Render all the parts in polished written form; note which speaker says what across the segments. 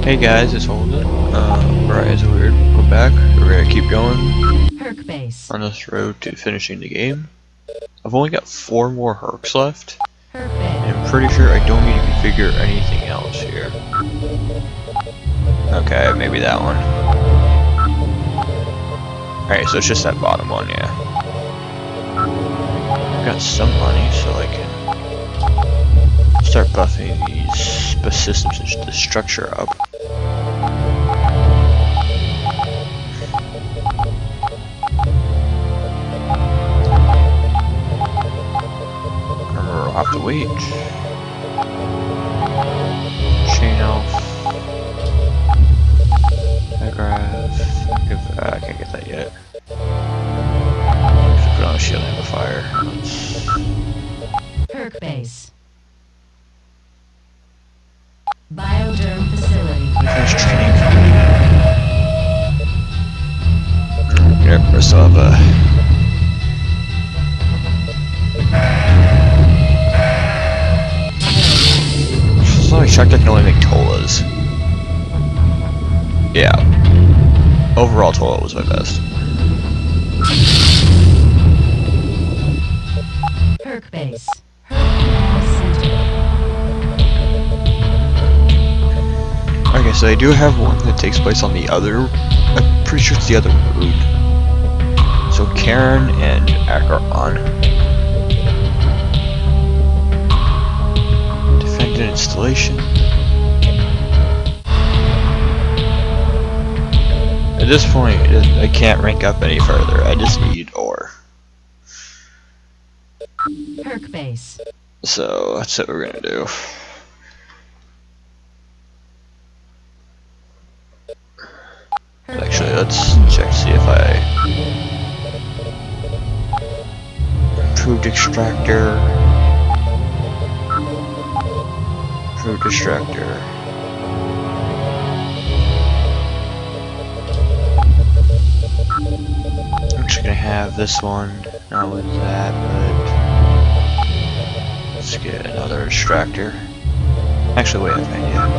Speaker 1: Hey guys, it's Holden. Right, it's weird. We're back. We're gonna keep going
Speaker 2: Herc base.
Speaker 1: on this road to finishing the game. I've only got 4 more hercs left,
Speaker 2: Herc
Speaker 1: and
Speaker 2: base.
Speaker 1: I'm pretty sure I don't need to configure anything else here. Okay, maybe that one. Alright, so it's just that bottom one, yeah. I've got some money, so I can start buffing these systems and the structure up. Remember, I'll have to wait. Chain elf. Paragraph. I can't get that yet. Just put on a shield amplifier.
Speaker 2: Herc base. Bioderm facility.
Speaker 1: Finish training. Yep, we still have a. It's not like shocked I can only make Tolas. Yeah. Overall, Tola was my best.
Speaker 2: Herc base. Herc center.
Speaker 1: Okay, so I do have one that takes place on the other. I'm pretty sure it's the other route. So Karen and Ak are on. Defend an installation. At this point, I can't rank up any further. I just need ore.
Speaker 2: Herc base.
Speaker 1: So that's what we're gonna do. Actually, let's check to see if I improved extractor. Improved extractor. I'm just gonna have this one, not with that, but let's get another extractor. Actually, wait, I have an idea.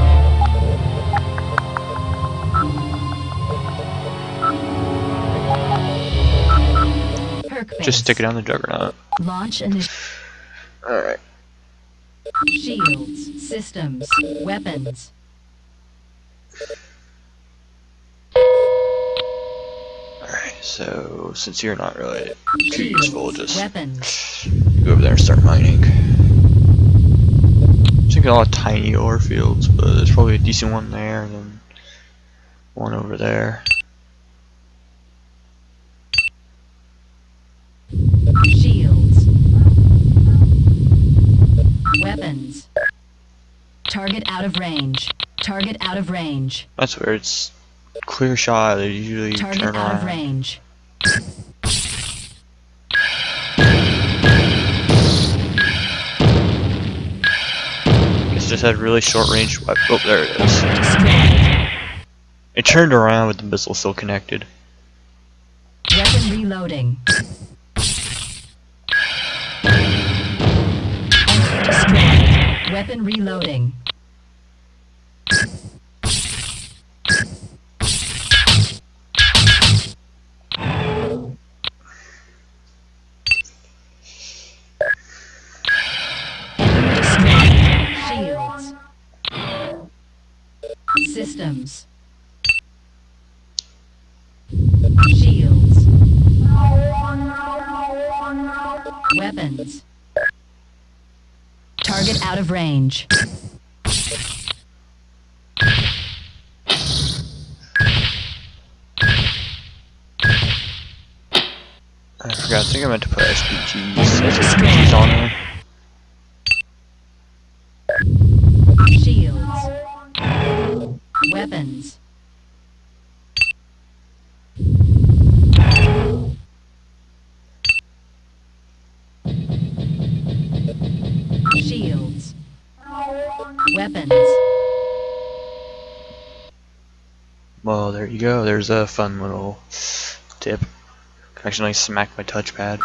Speaker 2: Herc base.
Speaker 1: Just stick it on the Juggernaut.
Speaker 2: Launch initiative.
Speaker 1: Alright.
Speaker 2: Shields. Systems. Weapons.
Speaker 1: Alright, so since you're not really too useful, just
Speaker 2: Weapons.
Speaker 1: go over there and start mining. Seems like a lot of tiny ore fields, but there's probably a decent one there, and then one over there.
Speaker 2: Shields. Weapons. Target out of range. Target out of range.
Speaker 1: That's where it's clear shot. They usually
Speaker 2: Target
Speaker 1: turn
Speaker 2: out
Speaker 1: around.
Speaker 2: of range.
Speaker 1: It's just had really short range. Oh, there it is. It turned around with the missile still connected.
Speaker 2: Weapon reloading. Weapon reloading. Shields. Systems. Shields. Weapons. Target out of range.
Speaker 1: I forgot. I think I meant to put SPGs on there.
Speaker 2: Shields. Weapons. Shields. Weapons.
Speaker 1: Well, there you go. There's a fun little tip. Accidentally smacked my touchpad.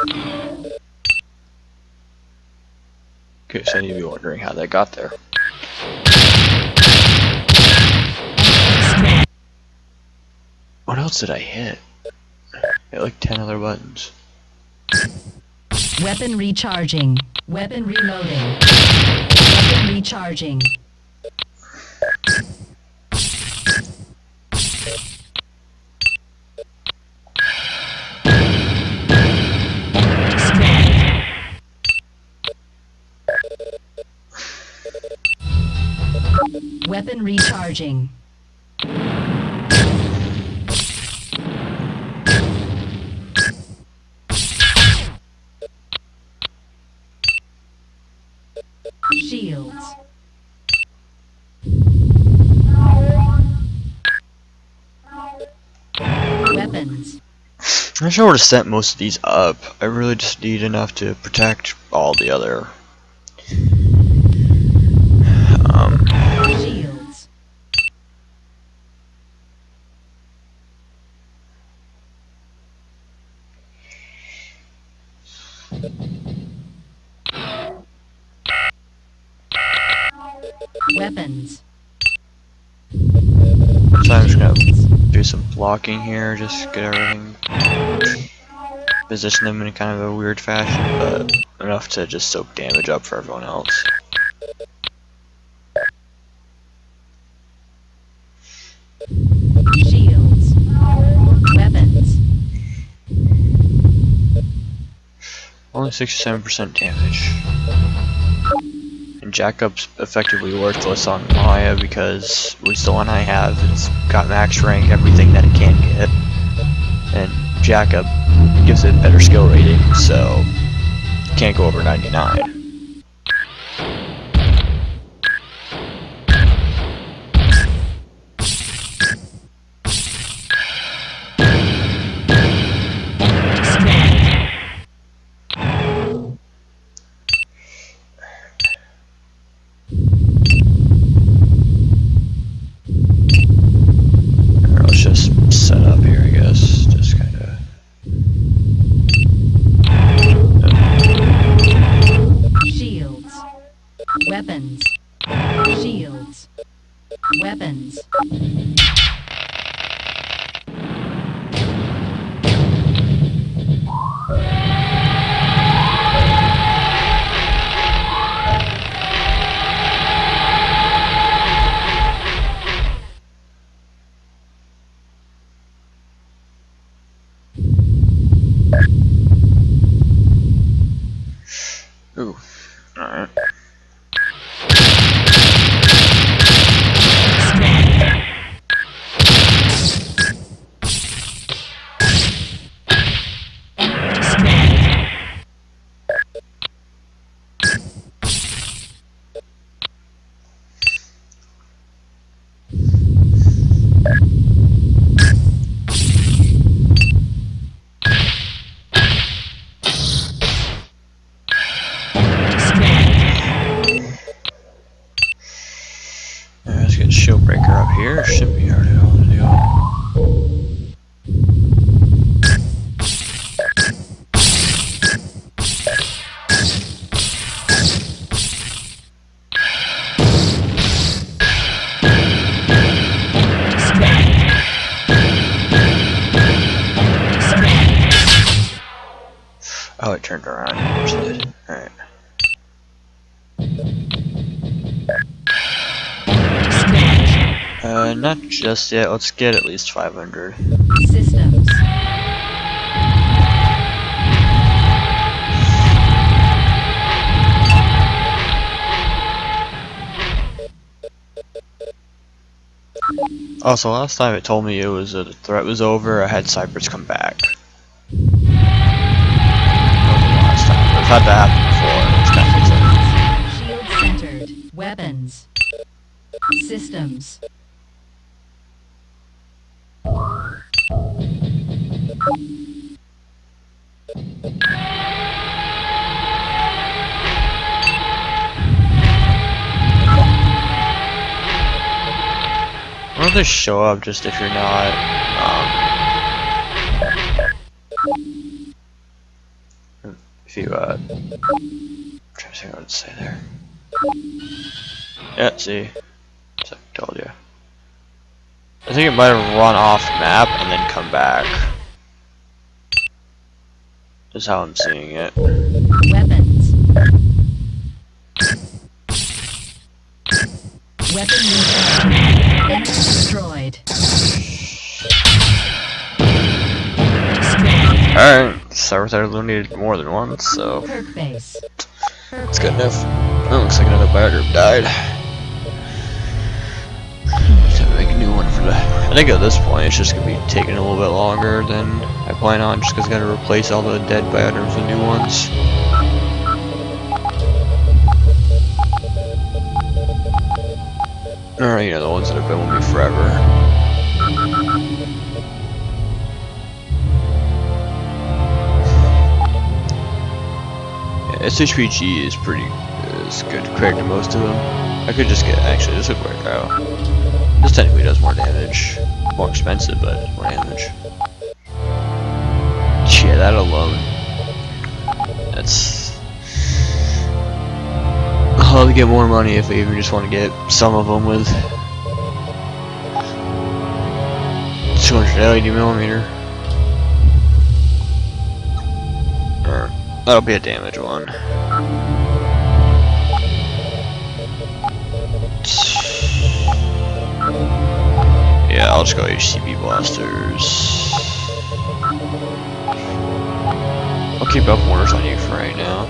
Speaker 1: In case any of you wondering how that got there. else did I hit? I hit like 10 other buttons.
Speaker 2: Weapon recharging. Weapon reloading. Weapon recharging. Weapon recharging. Shields. Weapons.
Speaker 1: I'm not sure where to set most of these up. I really just need enough to protect all the other
Speaker 2: Shields. Weapons.
Speaker 1: So I'm just gonna do some blocking here, just get everything, position them in kind of a weird fashion, but enough to just soak damage up for everyone else.
Speaker 2: Shields. Weapons.
Speaker 1: Only 67% damage. And Jacob's effectively worthless on Maya because it's the one I have. It's got max rank, everything that it can get. And Jacob gives it better skill rating, so it can't go over 99. Set up here, I guess. Just kind of.
Speaker 2: Shields. Weapons. Shields. Weapons.
Speaker 1: Ooh. Alright. Let's get Shieldbreaker up here. Should be already on the deal. Oh, it turned around. Of course it did. Alright. Not just yet. Let's get at least 500.
Speaker 2: Systems.
Speaker 1: Also, last time it told me it was the threat was over. I had Cypress come back. That wasn't the last time. I've had that happen before. It's kind of
Speaker 2: Shield centered. Weapons. Systems.
Speaker 1: Why don't they show up just if you're not, if you, I'm trying to see what to say there. Yeah, see? Just like I told you. I think it might have run off map and then come back. Is how I'm seeing it.
Speaker 2: Weapons. Weapon recharging. Enemy destroyed.
Speaker 1: Alright, Cyber needed more than one, so
Speaker 2: Perk base.
Speaker 1: it's good enough. Oh, looks like another buyer group died. Time to make a new one for the. I think at this point it's just gonna be taking a little bit longer than I plan on, just because I gotta replace all the dead bioderms with new ones. Alright, you know, the ones that have been with me forever. Yeah, SHPG is good compared to most of them. I could just get, actually, this would work out. This technically does more damage. More expensive, but it's more damage. Yeah, that alone. That's... I'll get more money if I even just want to get some of them with 200 LED millimeter. Or, that'll be a damage one. Yeah, I'll just go HCB blasters. I'll keep up orders on you for right now.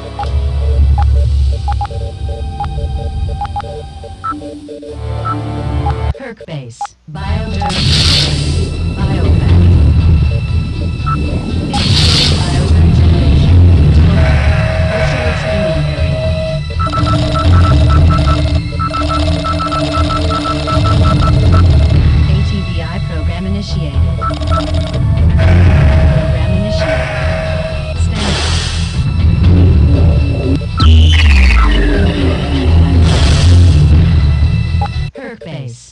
Speaker 2: Perk base. Bioderm. Biovac. Bioderm generation. Virtual training area. ATVI program initiated. Program initiated. Perk base.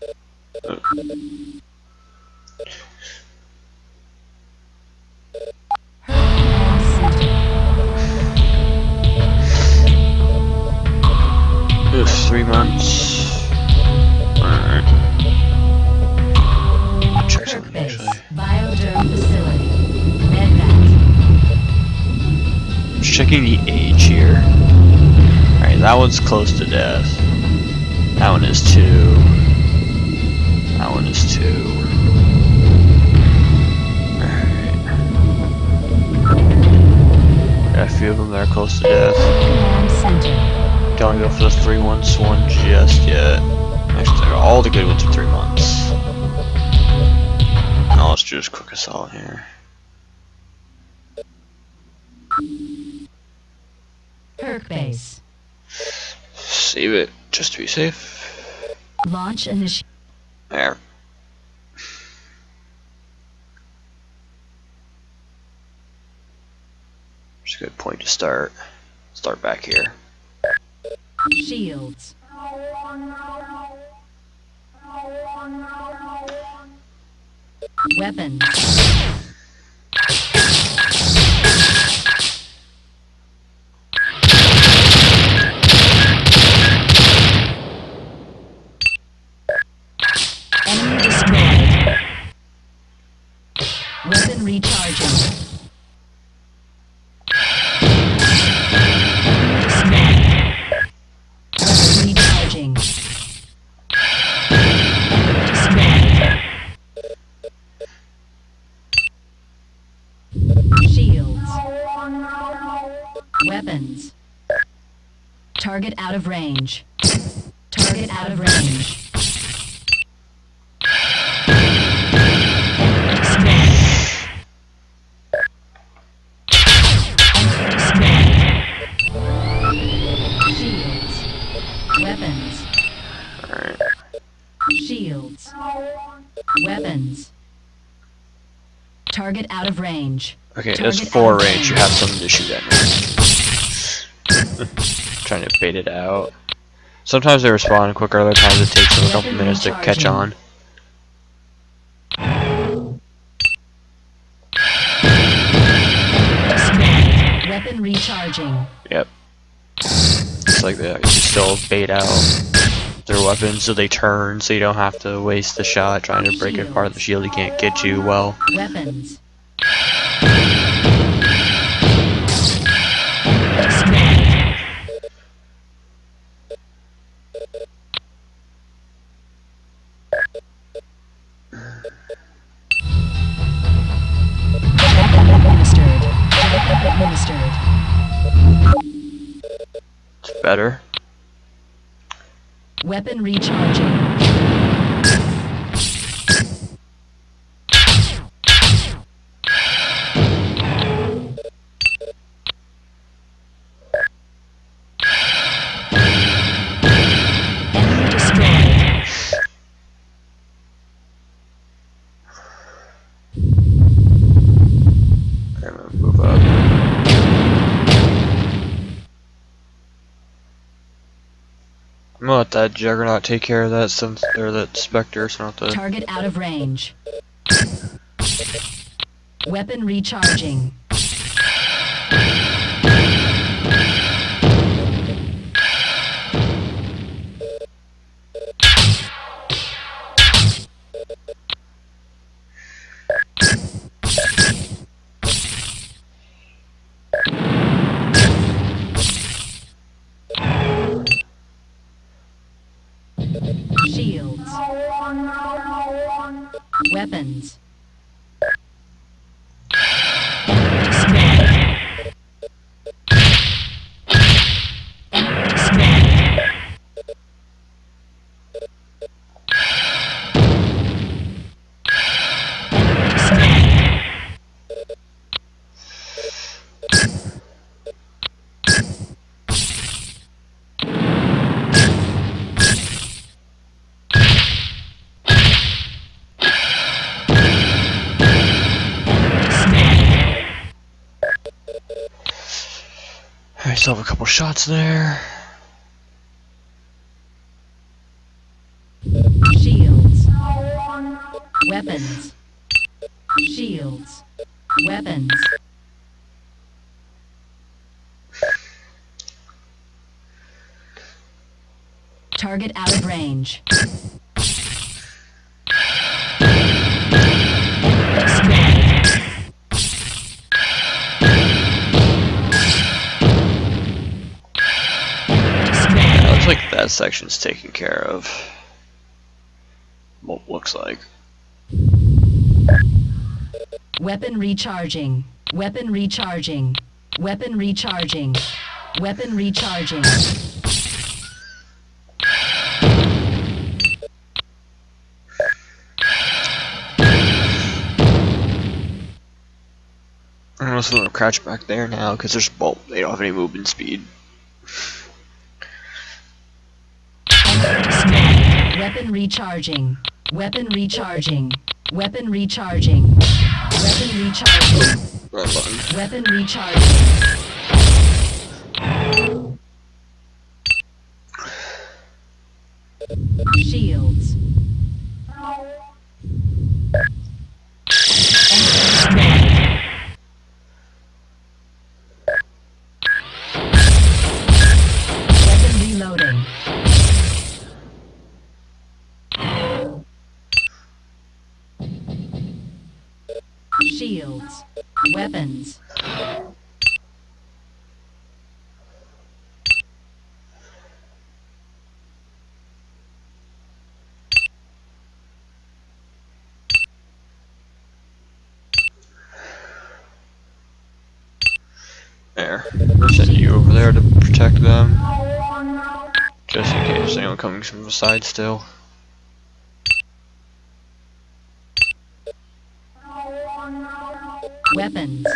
Speaker 1: It's 3 months. Alright. Check something
Speaker 2: Base.
Speaker 1: actually.
Speaker 2: Bioderm facility. Medvac.
Speaker 1: Just checking the age here. Alright, that one's close to death. That one is 2. That one is 2. Alright. Got a few of them that are close to death.
Speaker 2: Command center.
Speaker 1: Don't go for the 3 months one just yet. Actually, all the good ones are 3 months. Now let's just quick assault here.
Speaker 2: Perk base.
Speaker 1: Save it just to be safe.
Speaker 2: Launch initiated.
Speaker 1: There. Just a good point to start. Start back here.
Speaker 2: Shields. Weapons. Enemy destroyed. Weapon recharging. Recharging. Shields. Weapons. Target out of range. Target out of range. Shields. Weapons.
Speaker 1: Alright.
Speaker 2: Shields. Weapons. Target out of range.
Speaker 1: Okay,
Speaker 2: Target
Speaker 1: that's 4
Speaker 2: out of
Speaker 1: range. You have something to shoot at me. Trying to bait it out. Sometimes they respond quicker, other times it takes them a couple minutes to catch on.
Speaker 2: Weapon recharging.
Speaker 1: Yep. It's like that. You still bait out. with their weapons, so they turn, so you don't have to waste the shot trying to break apart the shield. He can't get you well.
Speaker 2: Weapons. Administered.
Speaker 1: It's better.
Speaker 2: Weapon recharging. Enemy destroyed.
Speaker 1: I'm gonna move up. I'm gonna let that Juggernaut take care of that, since or that Spectre, so I don't have to.
Speaker 2: Target out of range. Weapon recharging. Shields. Weapons.
Speaker 1: I still have a couple shots there.
Speaker 2: Shields. Weapons. Shields. Weapons. Target out of range.
Speaker 1: Looks like that section's taken care of. Well, looks like.
Speaker 2: Weapon recharging. Weapon recharging. Weapon recharging. Weapon recharging.
Speaker 1: I'm gonna let them crouch back there now because there's they don't have any movement speed.
Speaker 2: Weapon recharging. Weapon recharging. Weapon recharging. Weapon recharging.
Speaker 1: Wrong button.
Speaker 2: Weapon recharging. Shields. Weapon reloading. Shields. Weapons.
Speaker 1: There. We'll send you over there to protect them. Just in case there's anyone coming from the side still.
Speaker 2: Weapons.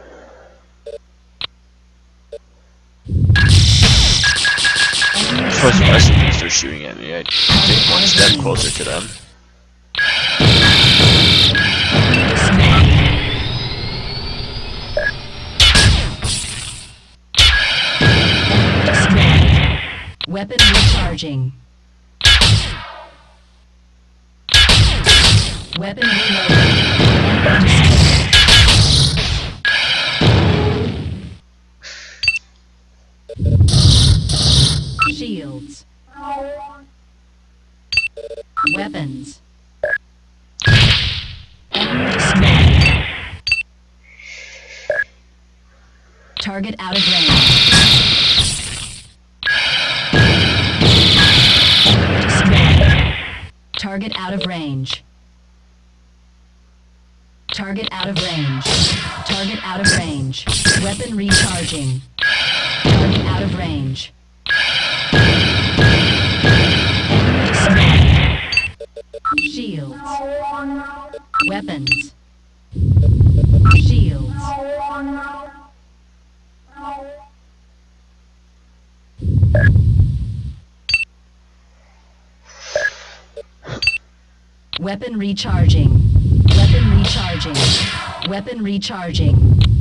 Speaker 1: I'm supposed to rest if they're shooting at me. I take one step closer to them.
Speaker 2: Weapon recharging. Weapon reloading. Shields. Weapons. Enemy destroyed. Target out of range. Target out of range. Target out of range. Target out of range. Weapon recharging. Target out of range. Shields. Weapons. Shields. Weapon recharging. Weapon recharging. Weapon recharging.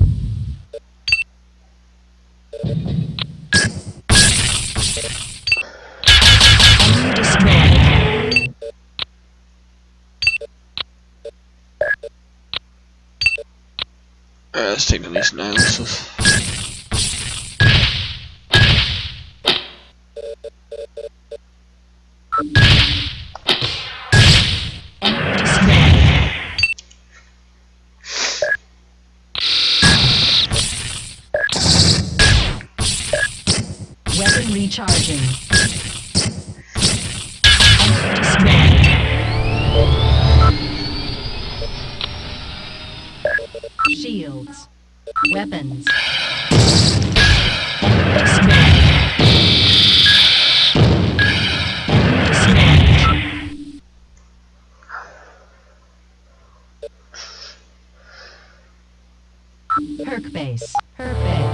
Speaker 2: Enemy destroyed.
Speaker 1: Let's take the least analysis.
Speaker 2: Weapon recharging. Shields. Weapons. Herc base. Herc base.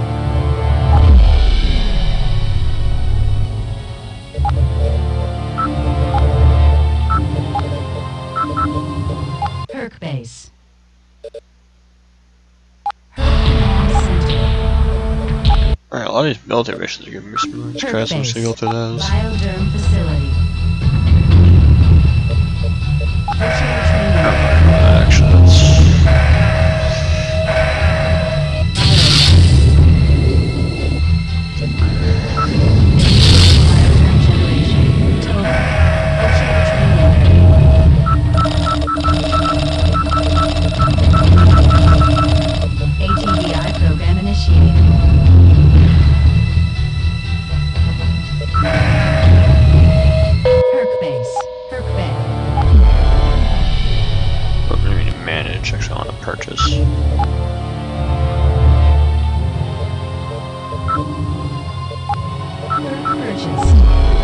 Speaker 2: Herc base.
Speaker 1: Alright, a lot of these military missions are giving me some really stress. I'm just gonna go through those.
Speaker 2: Bioderm facility.
Speaker 1: Actually, that's...
Speaker 2: ATDI program initiated. Herc base. Herc bay.
Speaker 1: What do we need to manage? Actually, I want to purchase.
Speaker 2: Purchase.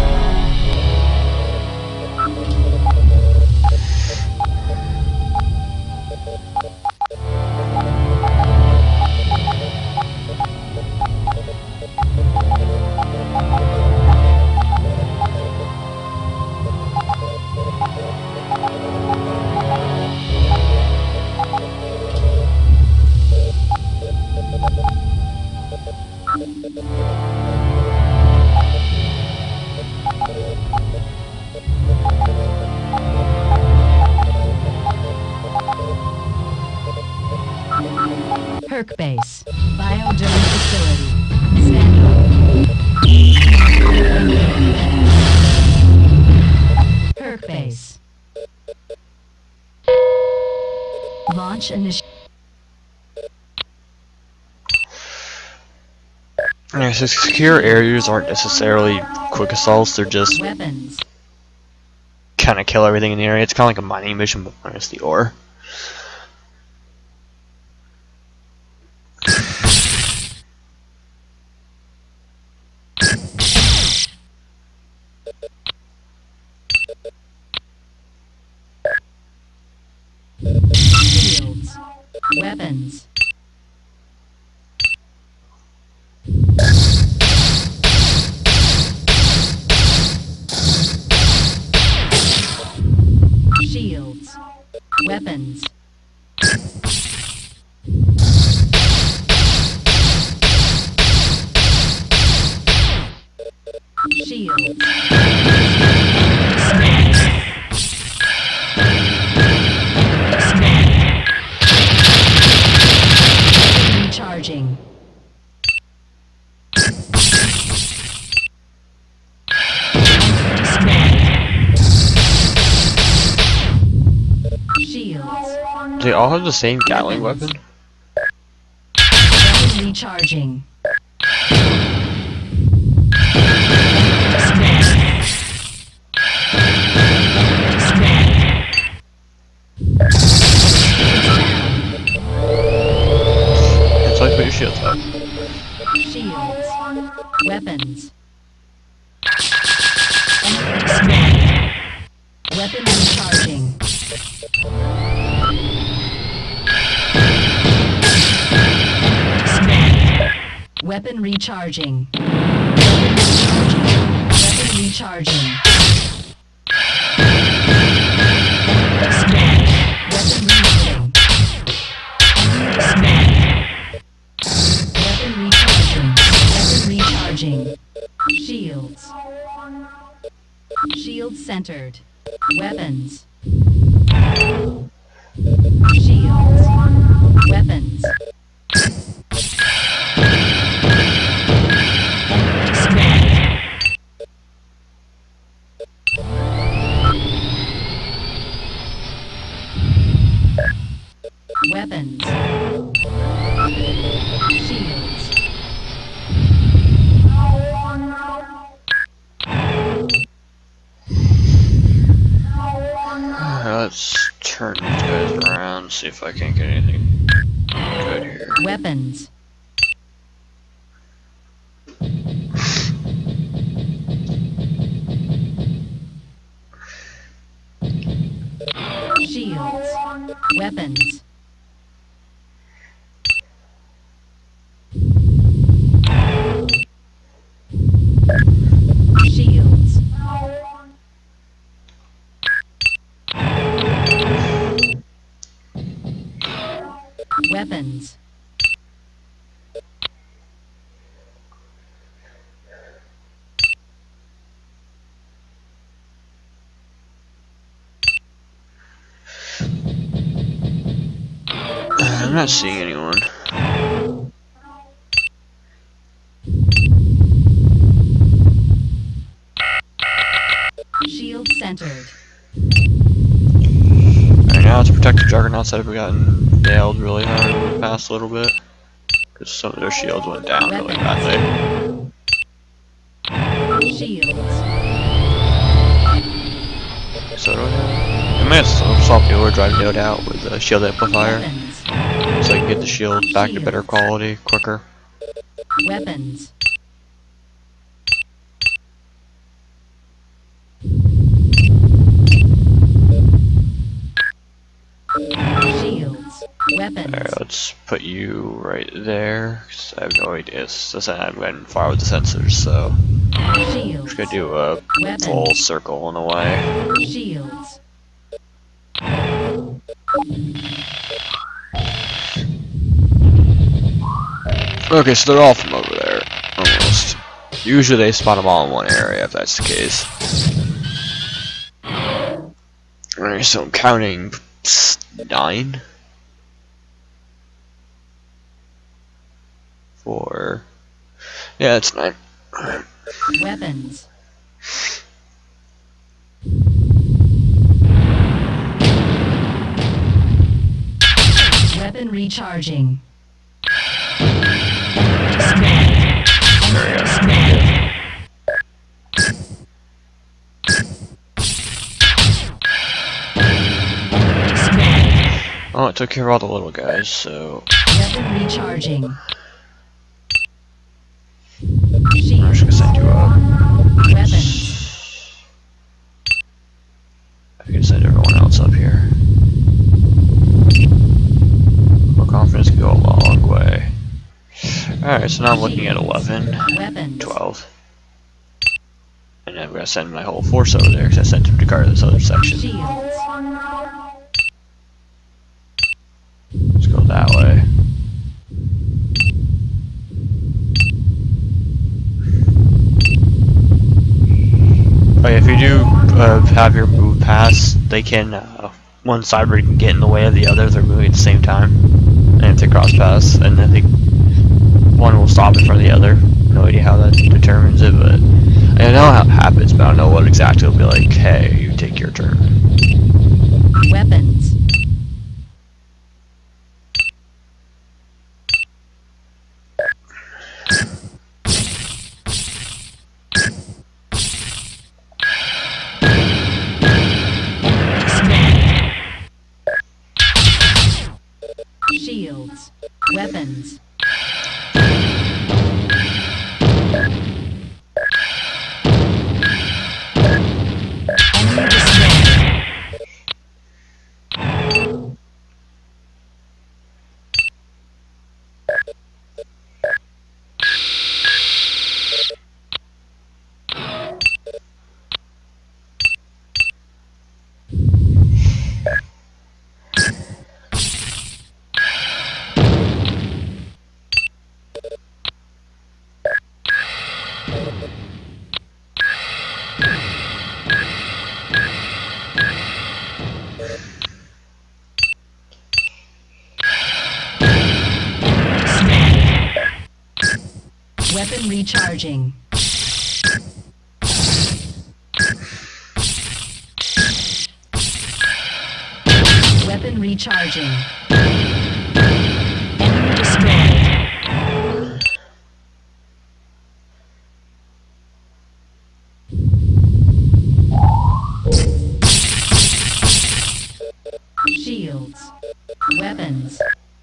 Speaker 2: Herc base. Bioderm facility. Standby. Herc base. Launch initiative.
Speaker 1: Yeah, so secure areas aren't necessarily quick assaults, they're just
Speaker 2: Weapons.
Speaker 1: kind of kill everything in the area. It's kind of like a mining mission, but minus the ore.
Speaker 2: Shields. Weapons. Shields. Weapons. Shields. Recharging. Shields.
Speaker 1: They all have the same Gatling weapon?
Speaker 2: Weapon recharging.
Speaker 1: It's like put your shields up.
Speaker 2: Shields. Weapons. Weapon recharging. Weapon recharging. Weapon recharging. Weapon reloading. Weapon recharging. Weapon recharging. Shields. Shields centered. Weapons. Shields. Weapons. Weapons. Shields.
Speaker 1: Let's turn these guys around, see if I can't get anything good here.
Speaker 2: Weapons. Shields. Weapons. Shields. Weapons.
Speaker 1: I'm not seeing anyone.
Speaker 2: Shield centered.
Speaker 1: Alright, now let's protect the Juggernauts that have gotten nailed really hard over the past little bit. Because some of their shields went down really badly.
Speaker 2: Shields.
Speaker 1: So do I might swap the overdrive node out with the shield amplifier.
Speaker 2: Weapons.
Speaker 1: So I can get the shield back to better quality quicker.
Speaker 2: Weapons. Shields. Weapons.
Speaker 1: Alright, let's put you right there. 'Cause I have no idea. I'm going far with the sensors, so I'm
Speaker 2: Shields.
Speaker 1: just gonna do a
Speaker 2: Weapons.
Speaker 1: full circle in a way.
Speaker 2: Shields.
Speaker 1: Okay, so they're all from over there, almost. Usually they spawn them all in one area, if that's the case. Alright, so I'm counting 9. 4. Yeah, it's 9. Alright.
Speaker 2: Weapons. Weapon recharging.
Speaker 1: There we go. Oh, it took care of all the little guys, so
Speaker 2: Weapon recharging.
Speaker 1: I'm just gonna
Speaker 2: Shields.
Speaker 1: send you up.
Speaker 2: Weapons.
Speaker 1: I can send everyone else up here. Well, confidence can go a long way. Alright, so now I'm looking at 11,
Speaker 2: Weapons.
Speaker 1: 12. And I'm gonna send my whole force over there because I sent him to guard this other section.
Speaker 2: Shields.
Speaker 1: Let's go that way. Oh yeah, if you do have your move pass, they can, one cyber can get in the way of the other if they're moving at the same time. And if they cross pass, and I think one will stop in front of the other. No idea how that determines it, but I know how it happens, but I don't know what exactly will be like, hey, you take your turn.
Speaker 2: Weapons. Shields. Weapons. Enemy destroyed. Weapon recharging. Weapon recharging. Enemy destroyed. Shields. Weapons.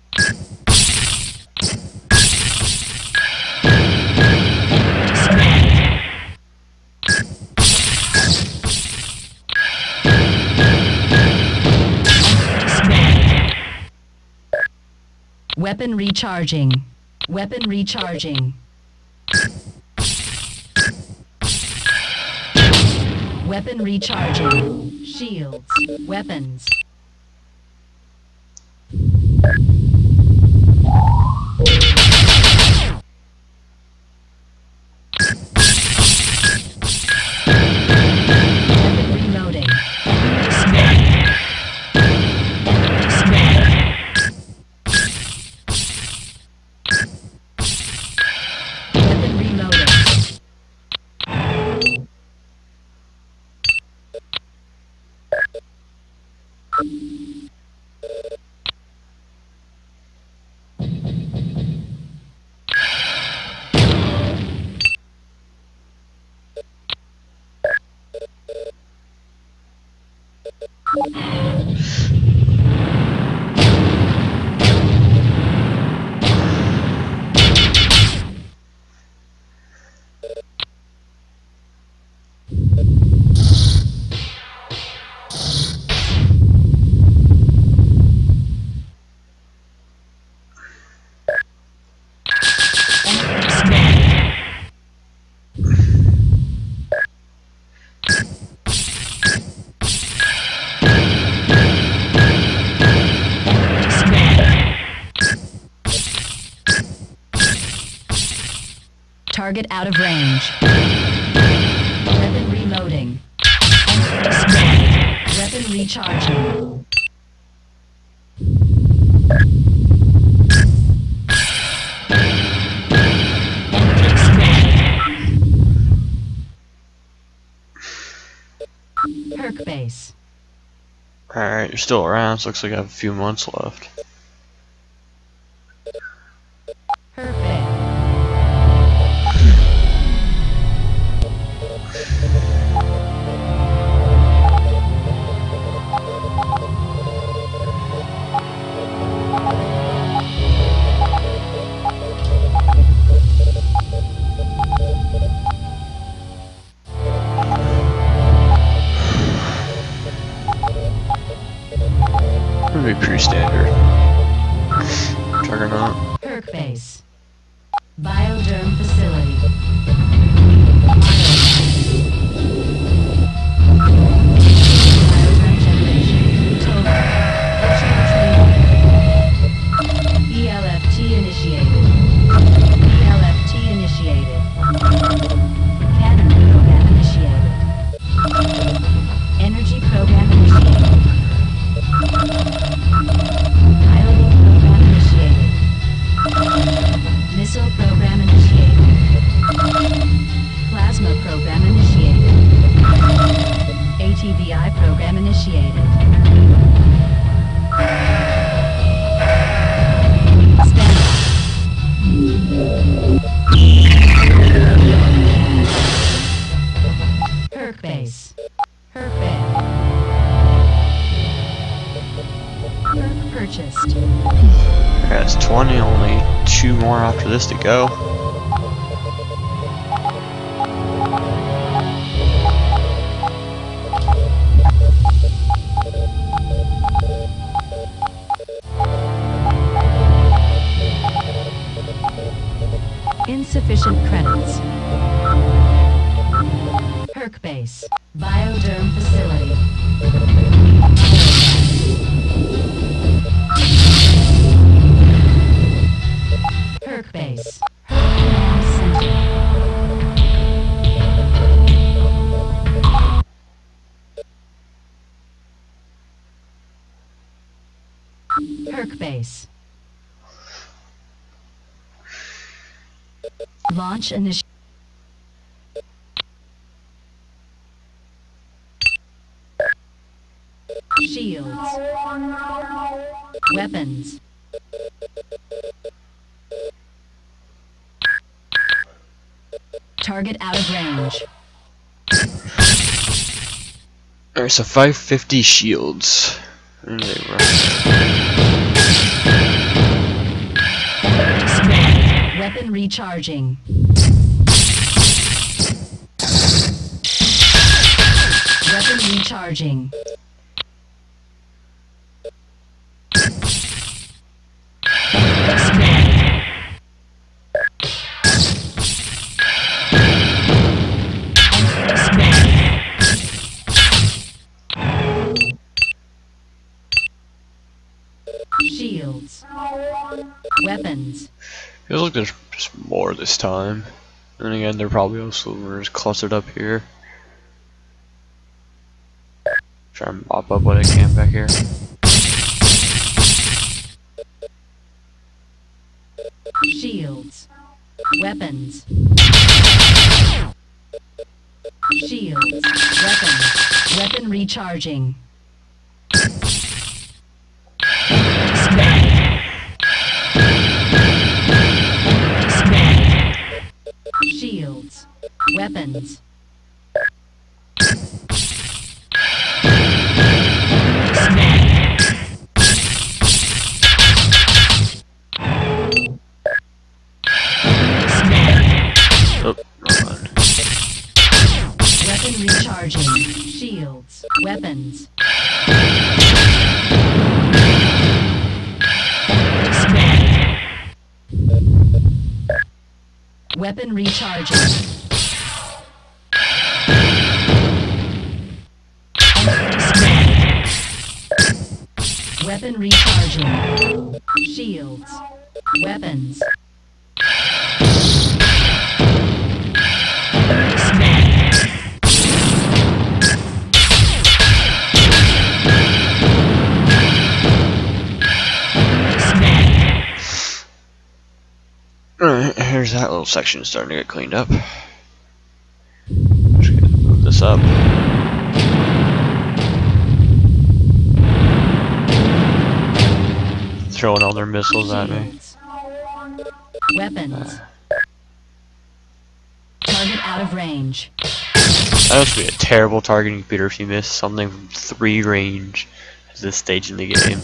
Speaker 2: Weapon recharging. Weapon recharging. Weapon recharging. Shields. Weapons. Weapon reloading. Weapon reloading. Target out of range. Weapon reloading. Weapon recharging. Perk base.
Speaker 1: Alright, you're still around, so looks like I have a few months left.
Speaker 2: Perfect.
Speaker 1: Pretty pre-standard. Juggernaut.
Speaker 2: Perk base. Bioderm facility. Bioderm generation. Total. ELFT initiated. ELFT initiated. Cannon program initiated. Energy program initiated. Piloting program initiated. Missile program initiated. Plasma program initiated. ATVI program initiated. Perk base. Perfect. Perk purchased.
Speaker 1: That's 20, only 2 more after this to go.
Speaker 2: Insufficient credits. Herc base. Bioderm facility. Herc base. Herc command center. Herc base. Launch initiative. Shields. Weapons. Target out of range.
Speaker 1: Alright, so 550 shields. Where do they run?
Speaker 2: Weapon recharging. Weapon recharging. Shields. Weapons.
Speaker 1: Feels like there's just more this time. And again, they're probably also just clustered up here. Try and mop up what I can back here.
Speaker 2: Shields. Weapons. Shields. Weapons. Weapon recharging. Shields. Weapons.
Speaker 1: Oh, wrong one.
Speaker 2: Weapon recharging. Shields. Weapons. Weapon recharging. Weapon recharging. Shields. Weapons.
Speaker 1: Alright, here's that little section starting to get cleaned up. Just gonna move this up. Throwing all their missiles at me.
Speaker 2: Weapons. Target out of range.
Speaker 1: That must be a terrible targeting computer if you miss something from 3 range at this stage in the game.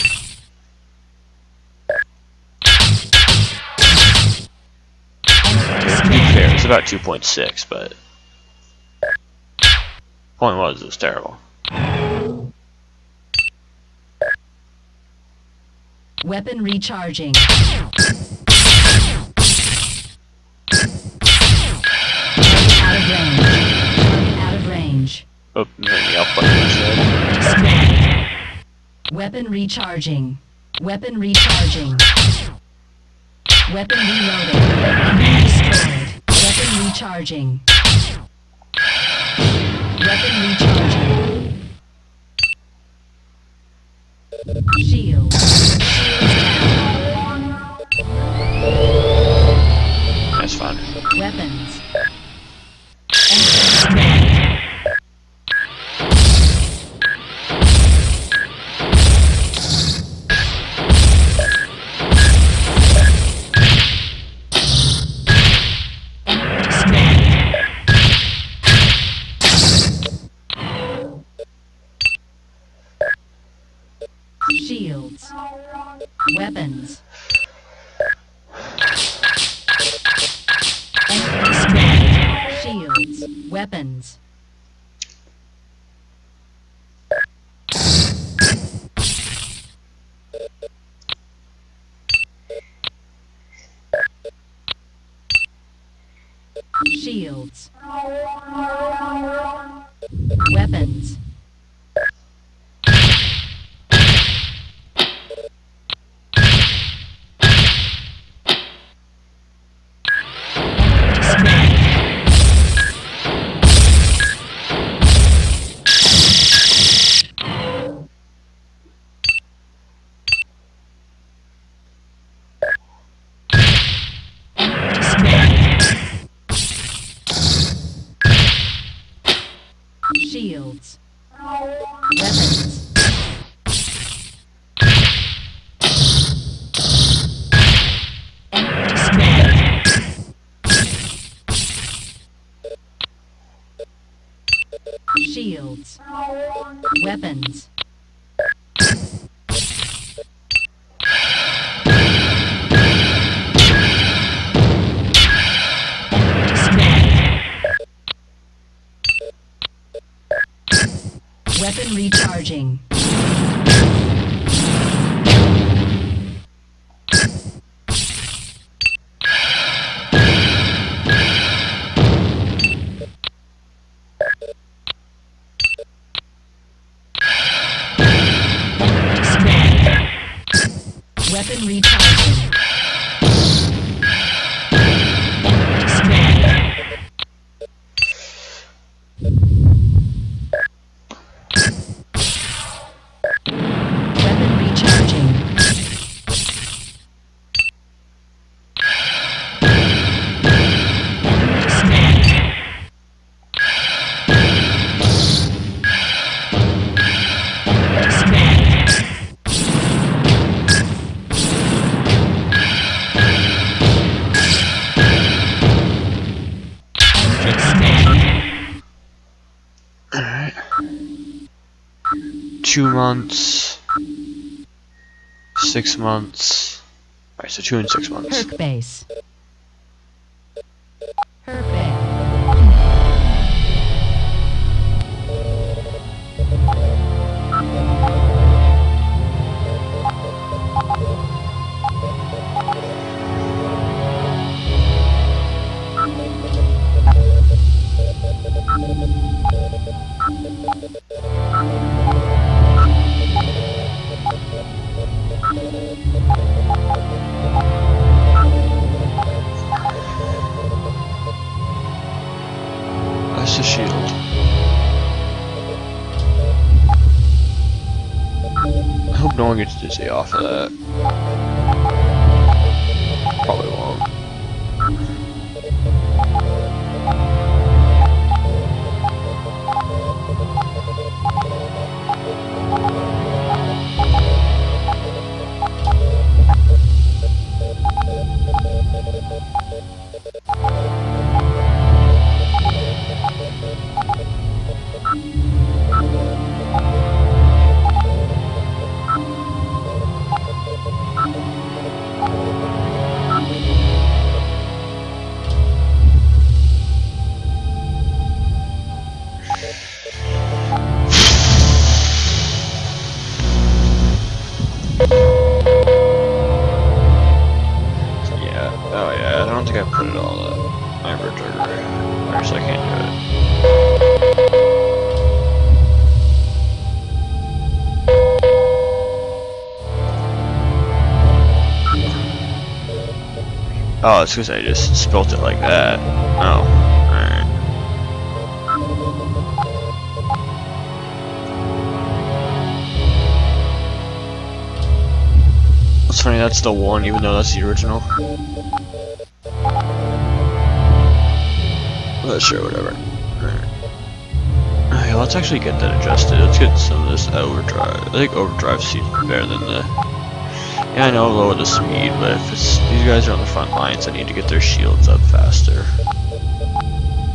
Speaker 1: To be fair, it's about 2.6, but point was it was terrible.
Speaker 2: Weapon recharging. Out of range. Out of range.
Speaker 1: Oh, maybe I'll button instead.
Speaker 2: Weapon recharging. Weapon recharging. Weapon reloading. Weapon destroyed. Weapon recharging. Weapon recharging. Shield.
Speaker 1: That's fine.
Speaker 2: Weapons. Shields. Weapons. Enemy spotted. Shields. Weapons. Shields. Weapons. Shields. Weapons. Enemy spotted. Shields. Weapons. Weapon recharging. Weapon recharging. Weapon recharging.
Speaker 1: Alright. 2 months. 6 months. Alright, so 2 and 6 months.
Speaker 2: Perk base. Perk base.
Speaker 1: That's the shield. I hope no one gets dizzy off of that. Probably won't. I don't think I put it all up. My inverter, or so I can't do it. Oh, it's because I just spilt it like that. Oh, alright. It's funny, that's the one, even though that's the original. But sure, whatever. Alright, let's actually get that adjusted. Let's get some of this overdrive. I think overdrive seems better than the... Yeah, I know lower the speed, but if it's, these guys are on the front lines, I need to get their shields up faster.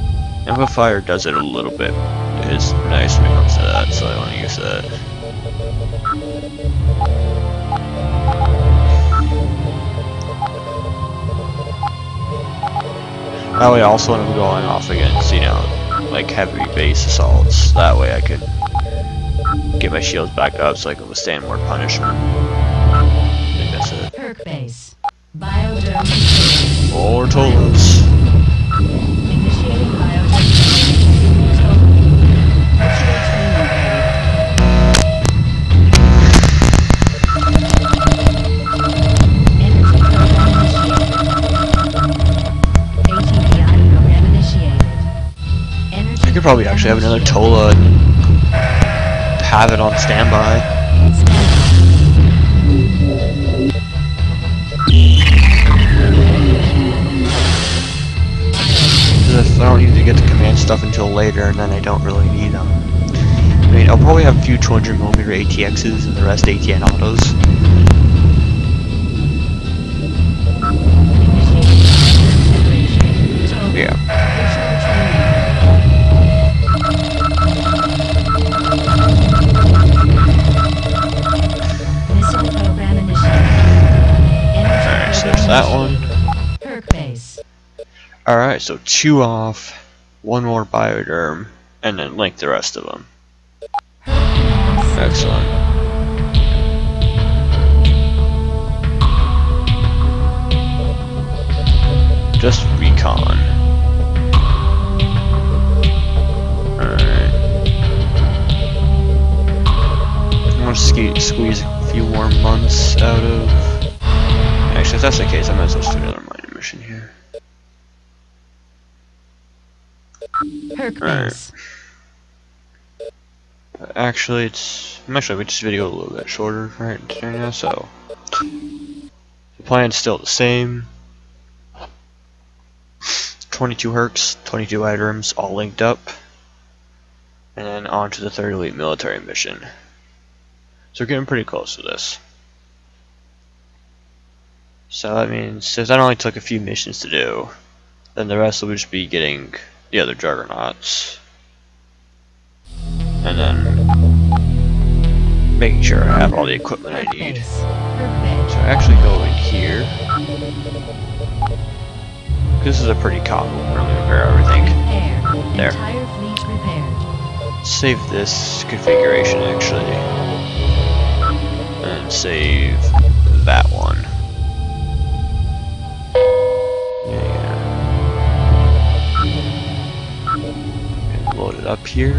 Speaker 1: Amplifier does it a little bit. It is nice when it comes to that, so I want to use that. That way also when I'm going off against, you know, like heavy base assaults, that way I could get my shields back up so I can withstand more punishment. I think that's it.
Speaker 2: Perk base. Bioderm.
Speaker 1: Or Tolas.
Speaker 2: Initiating bioderm.
Speaker 1: I could probably actually have another Tola and have it on standby. Because I don't need to get the command stuff until later, and then I don't really need them. I mean, I'll probably have a few 200mm ATXs and the rest ATN autos. Yeah. Alright, so there's that one. Alright, so 2 off, 1 more bioderm, and then link the rest of them. Excellent. Just recon. Alright. I want to squeeze a few more months out of... Actually, if that's the case, I might as well do another mining mission here. Alright. Actually, I'm actually make this video a little bit shorter right now, so the plan's still the same. 22 hercs, 22 items, all linked up, and then on to the 3rd Elite Military Mission. So we're getting pretty close to this. So that means if that only took a few missions to do, then the rest will just be getting the other Juggernauts, and then making sure I have all the equipment I need. So I actually go in here. This is a pretty common one, really repair everything. There. Save this configuration actually, and save that one. Load it up here.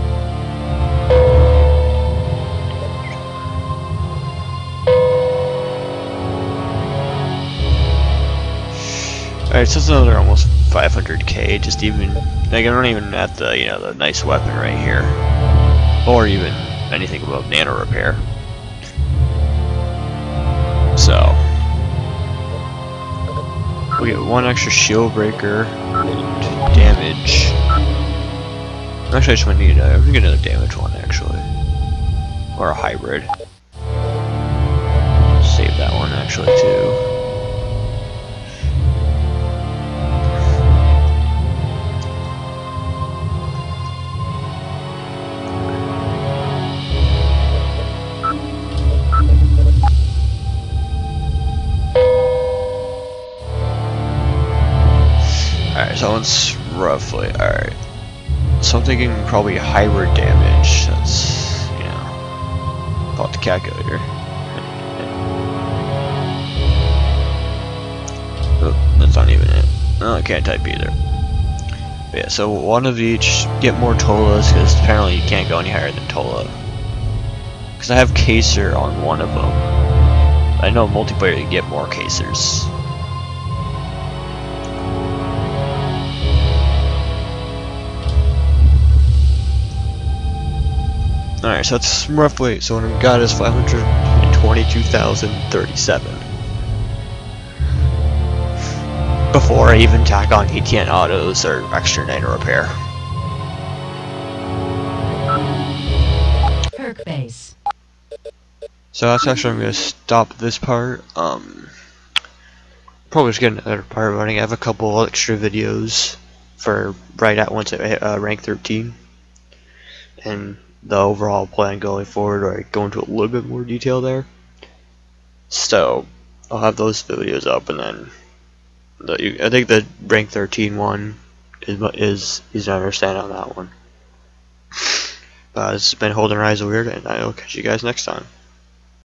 Speaker 1: Alright, so it's another almost 500k, just even, like I'm not even at the, you know, the nice weapon right here. Or even anything above nano repair. So we get 1 extra shield breaker and damage. Actually, I just want to need I'm gonna get another damage one actually, or a hybrid. Save that one actually too. Alright, so it's roughly alright. So I'm thinking probably hybrid damage. That's, you know, about the calculator. Oh, that's not even it. No, I can't type either. But yeah, so 1 of each. Get more Tolas, because apparently you can't go any higher than Tola. Because I have Caser on 1 of them. I know multiplayer you get more Casers. Alright, so that's roughly, so what I've got is 522,037. Before I even tack on ATN autos or extra nano repair.
Speaker 2: Perk base.
Speaker 1: So that's actually, I'm going to stop this part. Probably just get another part running. I have a couple extra videos for right at once at rank 13. And the overall plan going forward, or I go into a little bit more detail there. So I'll have those videos up, and then I think the rank 13 one is easy to understand on that one. But it's been Holding Rise Weird, and I'll catch you guys next time.